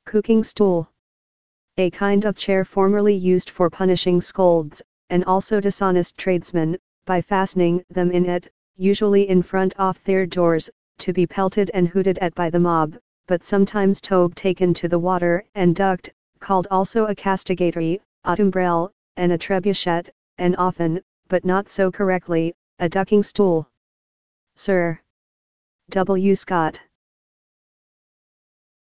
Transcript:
Cucking stool. A kind of chair formerly used for punishing scolds, and also dishonest tradesmen, by fastening them in it, usually in front of their doors, to be pelted and hooted at by the mob, but sometimes taken to the water and ducked, called also a castigatory, a tumbrel, and a trebuchet, and often, but not so correctly, a ducking stool. Sir W. Scott.